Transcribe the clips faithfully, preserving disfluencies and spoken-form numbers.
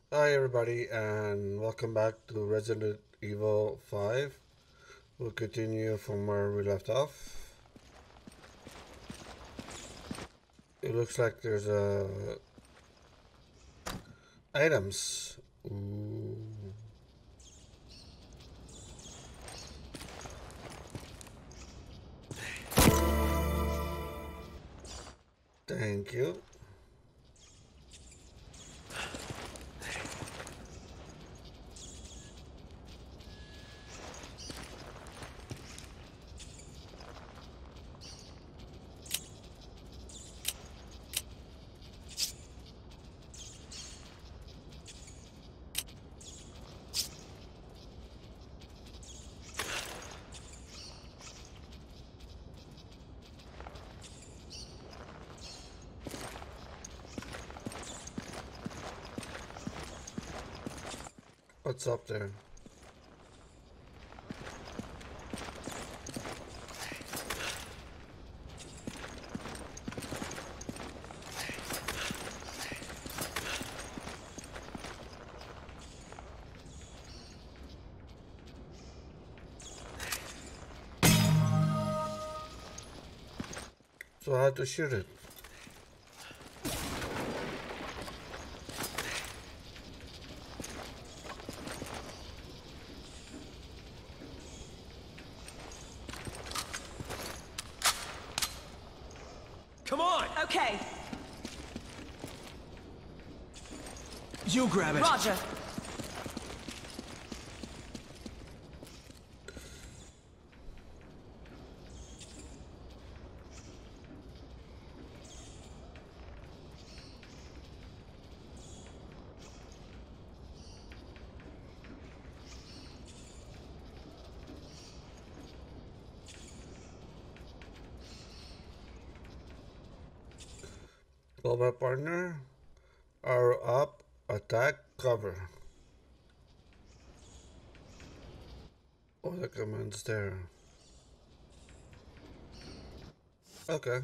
Hi, everybody, and welcome back to Resident Evil five. We'll continue from where we left off. It looks like there's uh, items. Ooh. Thank you. What's up there? So I had to shoot it. Come on! Okay, You grab it. Roger. Combat partner. Arrow up. Attack. Cover. Oh, the command's there. Okay.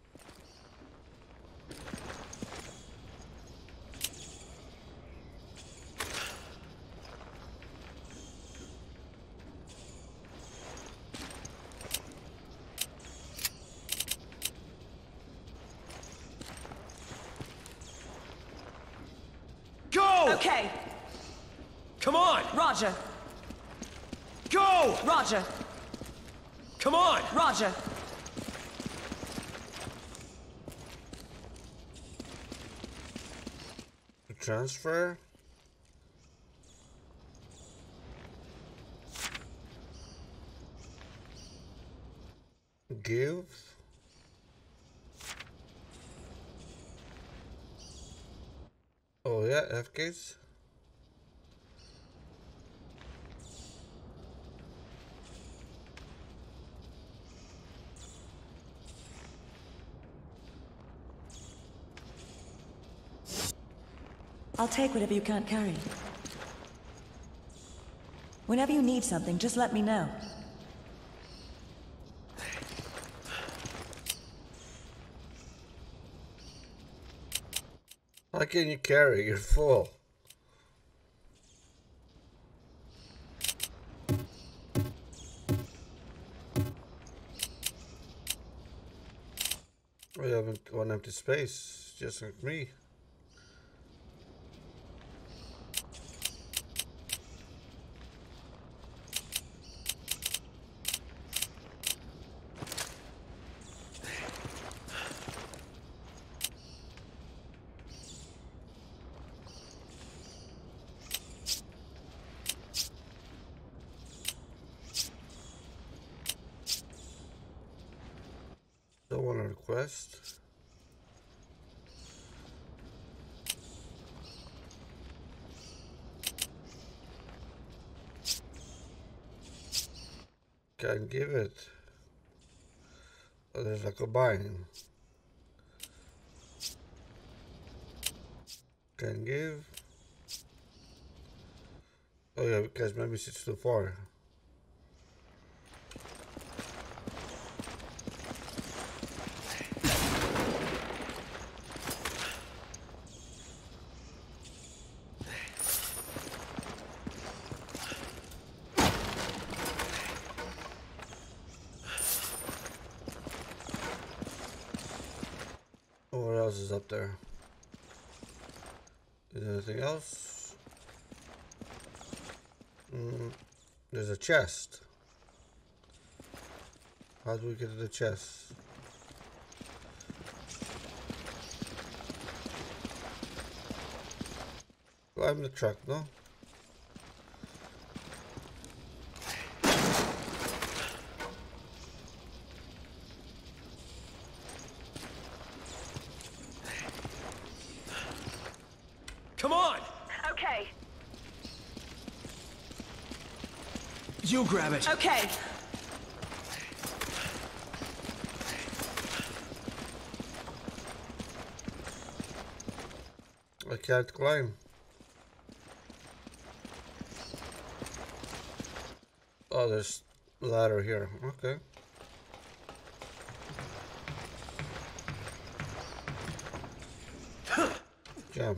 Go! Okay, Come on! Roger. Go! Roger. Come on! Roger. Transfer. Give. Oh yeah, F case. I'll take whatever you can't carry. Whenever you need something, just let me know. How can you carry? You're full. We have one empty space, just like me. Don't want to request. Can't give it. Oh, there's like a bind. Can give. Oh yeah, because maybe it's too far. What else is up there? Is there anything else? Mm, there's a chest. How do we get to the chest? Climb the truck, no? Come on! Okay. You grab it. Okay. I can't climb. Oh, there's a ladder here. Okay. Jump.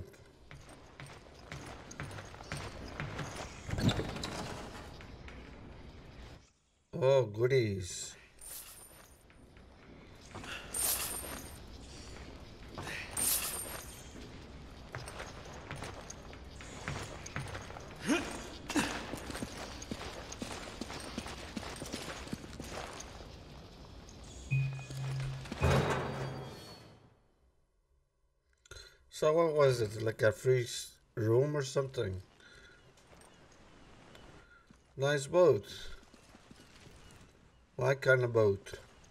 Oh, goodies. So what was it? Like a free room or something? Nice boat. What kind of boat?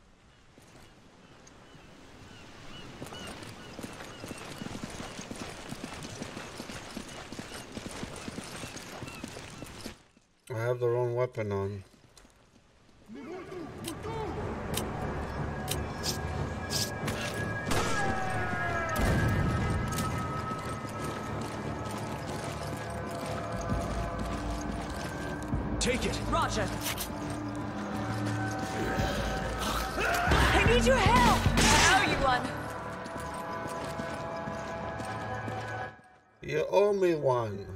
I have the wrong weapon on. Take it. Roger. I need your help. I owe you one. You owe me one.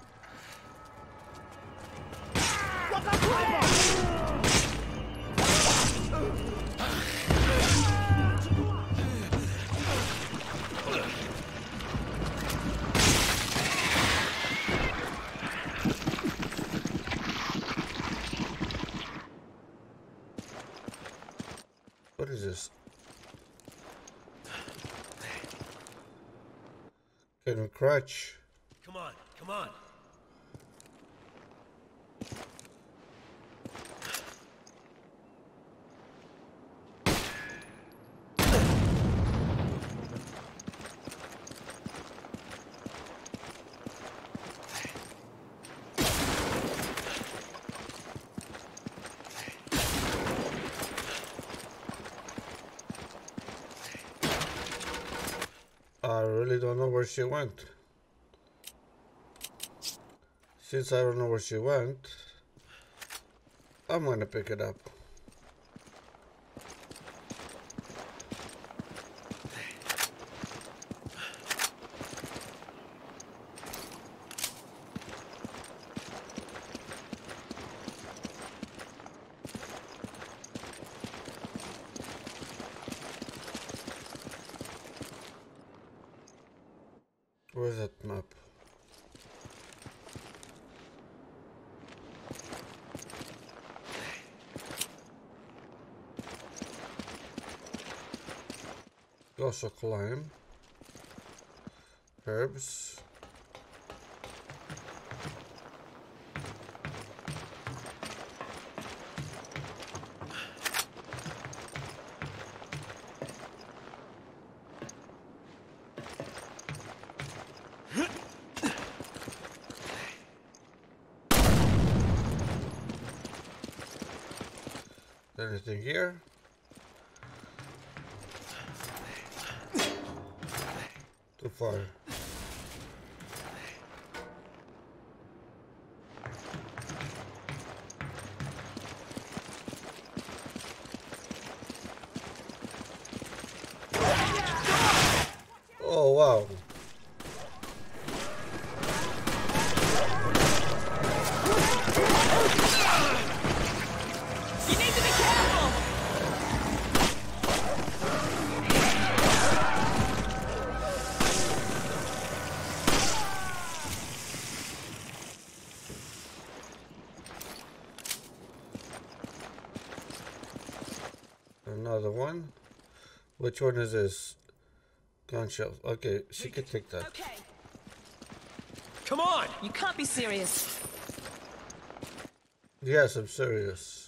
What is this? Can we crouch? Come on, come on. I really don't know where she went. Since I don't know where she went, I'm gonna pick it up. Where's that map? Also climb. Herbs. Anything here? Too far. Oh wow. You need to be careful. Which one is this? Gun shells. Okay, she Take can it. take that. Okay. Come on! You can't be serious. Yes, I'm serious.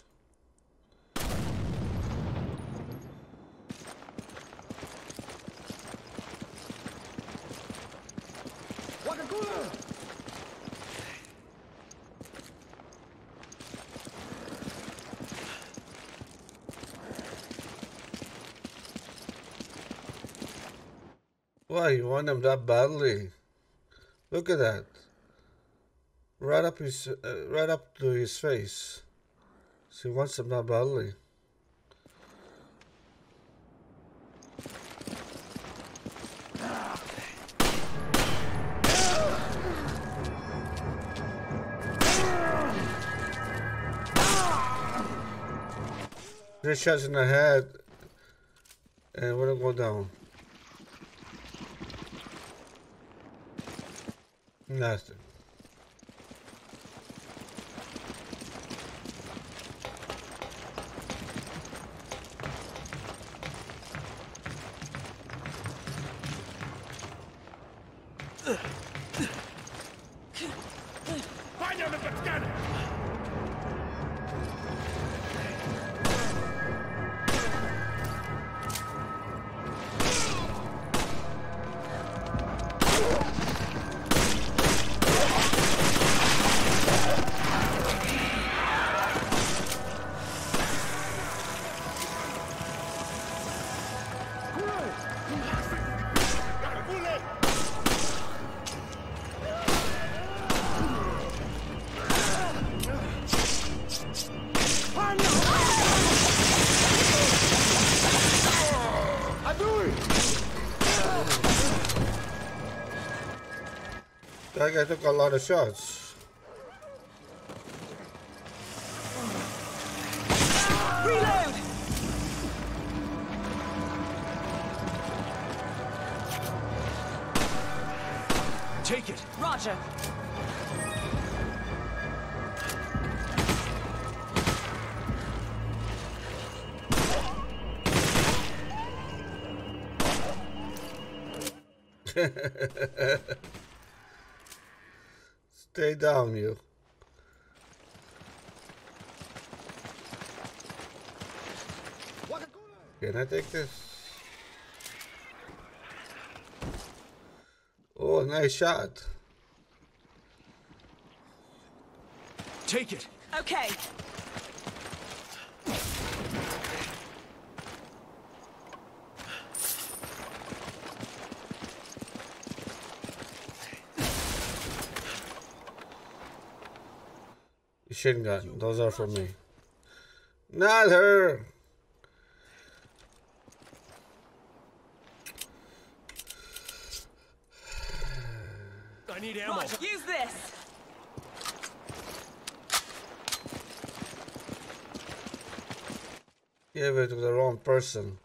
Why, you want him that badly? Look at that. Right up his, uh, right up to his face. She wants him that badly. Three shots in the head, and we're gonna go down. Nothing. Find him if it's good! That guy took a lot of shots. Reload! Take it! Roger. Stay down, you. Can I take this? Oh, nice shot. Take it! Okay. Machine gun. Those are for me. Not her. I need ammo. Roger. Use this. Gave it to the wrong person.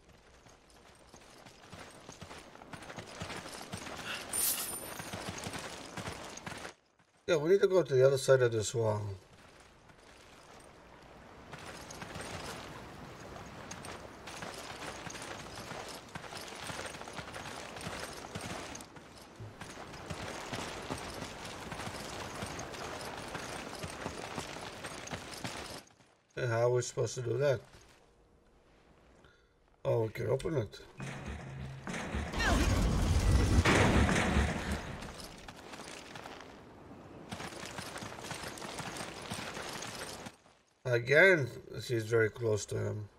Yeah, we need to go to the other side of this wall. And how are we supposed to do that? Oh, we can open it. Again, she's very close to him.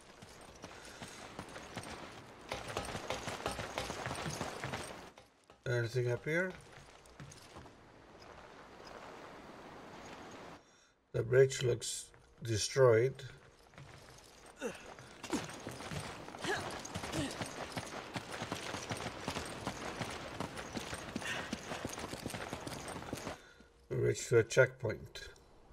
Anything up here? The bridge looks destroyed. We reached to a checkpoint.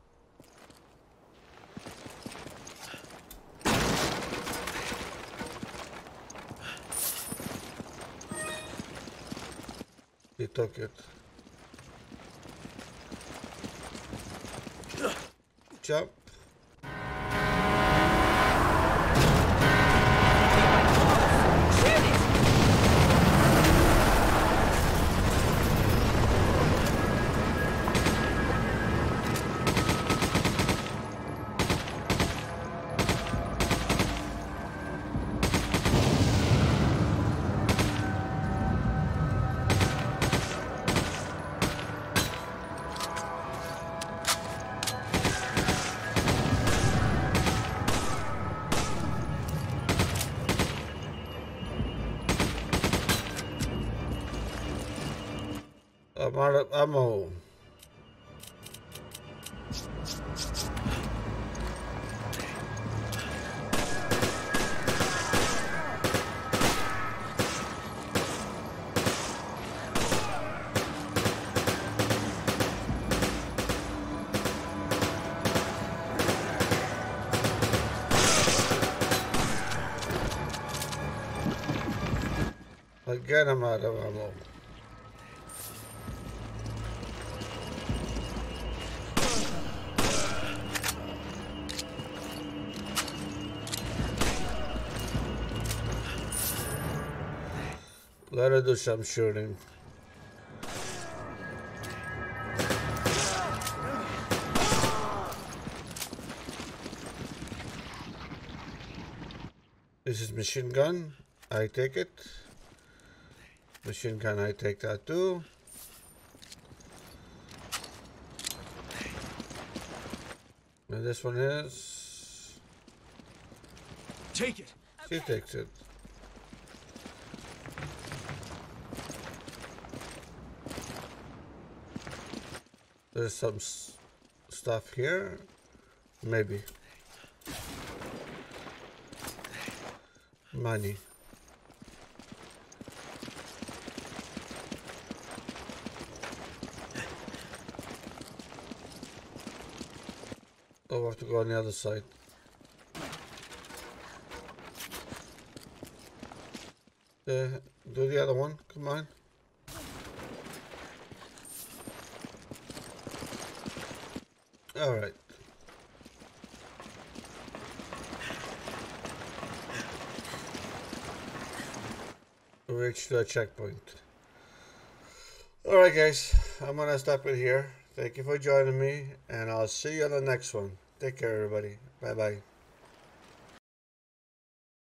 He took it. Jump. I'm out of ammo. Again, I'm out of ammo. Let her do some shooting. This is machine gun. I take it. Machine gun, I take that too. And this one is... Take it. She takes it. There's some s stuff here. Maybe. Money. Oh, I have to go on the other side. Uh, do the other one, come on. Alright. Reach the checkpoint. Alright guys, I'm gonna stop it here. Thank you for joining me, and I'll see you on the next one. Take care everybody. Bye bye.